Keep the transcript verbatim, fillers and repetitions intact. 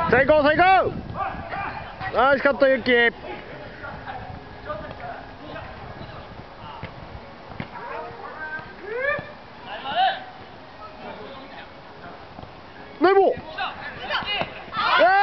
最高最高。ナイスカットユッキー。ナイボー。